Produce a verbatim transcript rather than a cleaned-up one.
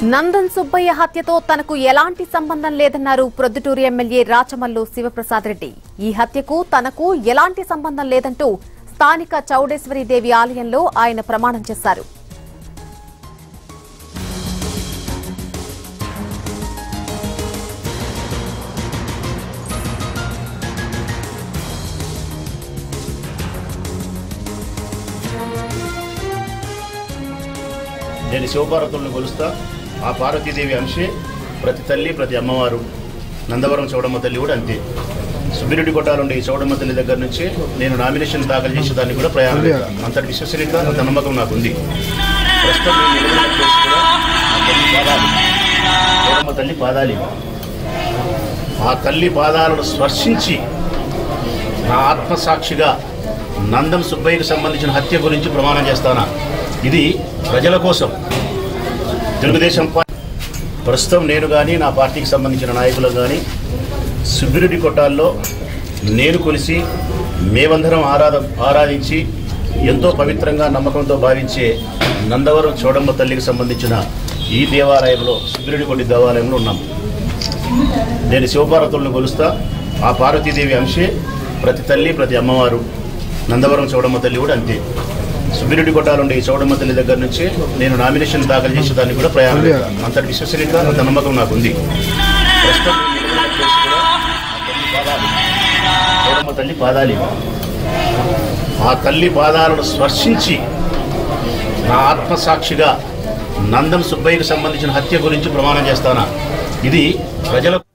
నందన్ సుబ్బయ్య హత్యతో తనకు ఎలాంటి సంబంధం లేదన్నారు ప్రొద్దుటూరు ఎమ్మెల్యే రాచమల్లు శివప్రసాద్ రెడ్డి. ఈ హత్యకు తనకు ఎలాంటి సంబంధం లేదంటూ స్థానిక చౌడేశ్వరీదేవి ఆలయంలో ఆయన ప్రమాణం చేశారు. నేను శివపార్వతులను కొలుస్తా. ఆ పార్వతీదేవి అంశే ప్రతి తల్లి, ప్రతి అమ్మవారు. నందవరం చౌడమ్మ తల్లి కూడా అంతే. సుబ్బిరెడ్డి కొట్టాలుండే ఈ చౌడమ్మ తల్లి దగ్గర నుంచి నేను నామినేషన్ దాఖలు చేసేదాన్ని కూడా ప్రయాణం లేదు. అంతటి విశ్వసనీయత, అంత నమ్మకం నాకు ఉంది. ప్రస్తుతం నేను నిలబడిన ప్లేస్ కూడా ఆ తల్లి పాదాలు, చౌడమ్మ తల్లి పాదాలి. ఆ తల్లి పాదాలను స్పర్శించి నా ఆత్మసాక్షిగా నందన్ సుబ్బయ్యకు సంబంధించిన హత్య గురించి ప్రమాణం చేస్తానా. ఇది ప్రజల కోసం. తెలుగుదేశం పార్టీ ప్రస్తుతం నేను కానీ నా పార్టీకి సంబంధించిన నాయకులకు కానీ సుబ్బిరెడ్డి కొట్టాల్లో నేను కొలిసి మేమందరం ఆరాధ ఆరాధించి ఎంతో పవిత్రంగా నమ్మకంతో భావించే నందవరం చౌడమ్మ తల్లికి సంబంధించిన ఈ దేవాలయంలో, సుబ్బిరెడ్డి కొట్టి దేవాలయంలో ఉన్నాం. నేను శివపార్వతులను కొలుస్తా. ఆ పార్వతీదేవి అంశే ప్రతి తల్లి, ప్రతి అమ్మవారు. నందవరం చౌడమ్మ తల్లి కూడా అంతే. సుబ్బిరెడ్డి కొట్టాలుండే ఈ చౌడమ్మ తల్లి దగ్గర నుంచి నేను నామినేషన్ దాఖలు చేసేదాన్ని కూడా ప్రయాణం లేదు. అంతటి విశ్వసనీయత, అంత నమ్మకం నాకు ఉంది. ప్రస్తుతం నేను నిలబడిన ప్లేస్ కూడా ఆ తల్లి పాదాలు, చౌడమ్మ తల్లి పాదాలి. ఆ తల్లి పాదాలను స్పర్శించి నా ఆత్మసాక్షిగా నందన్ సుబ్బయ్యకు సంబంధించిన హత్య గురించి ప్రమాణం చేస్తానా. ఇది ప్రజల